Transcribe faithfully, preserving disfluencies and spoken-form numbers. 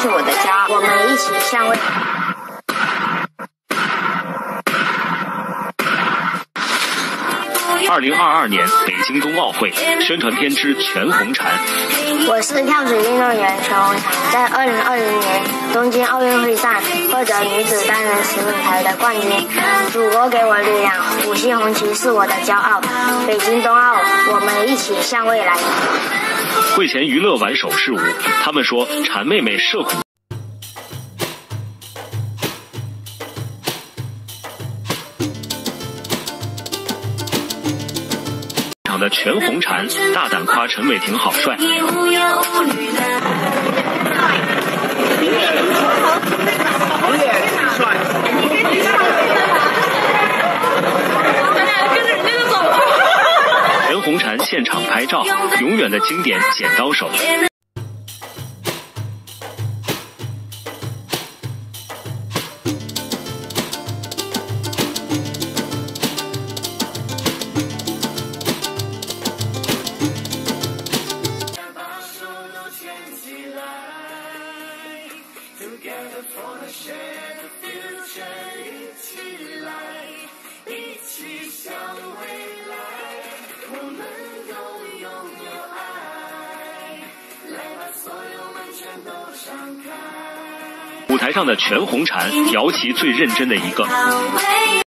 是我的骄傲，我们一起向未。 二零二二年北京冬奥会宣传片之全红婵。 我是跳水运动员全红婵，在二零二零年东京奥运会上获得女子单人十米台的冠军。祖国给我力量，五星红旗是我的骄傲。北京冬奥，我们一起向未来。 会前娱乐玩手势舞，他们说婵妹妹涉苦。的全红婵大胆夸陈伟霆好帅。全红婵现场拍照，永远的经典剪刀手。舞台上的全红婵，姚琦最认真的一个。